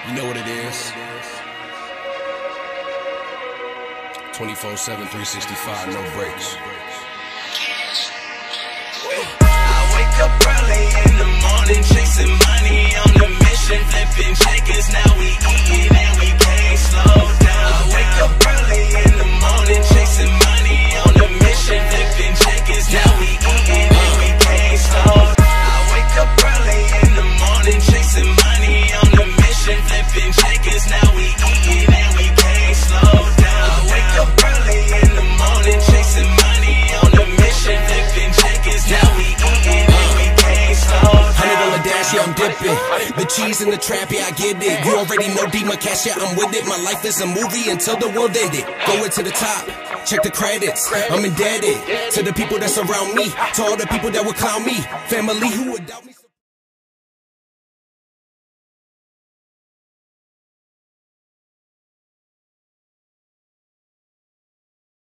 You know what it is. 24/7, 365, no breaks. I wake up early in the morning, chasing money on the mission, flipping checkers. Now we eating and we can't slow down. I wake up early in the morning, chasing money on the mission, flipping checkers. Now we eating and we can't slow down. I wake up early in the morning, chasing money on the mission, flipping checkers. Now we eating and we can't slow down. I wake up early in the morning, chasing money on the mission, flipping checkers. Now we eating and we can't slow down. $100 dash, yeah, I'm dipping. The cheese in the trap, yeah, I get it. You already know Dima Cash, yeah, I'm with it. My life is a movie until the world ended. Going to the top, check the credits. I'm indebted to the people that surround me, to all the people that would clown me, family who would doubt me.